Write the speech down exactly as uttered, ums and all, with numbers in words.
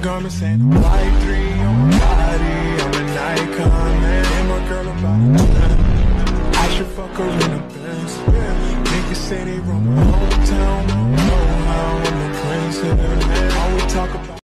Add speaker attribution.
Speaker 1: garments and a white three on my body. I'm an icon, man. And my girl about a ten. I should fuck her in a Benz. Niggas say they run my home.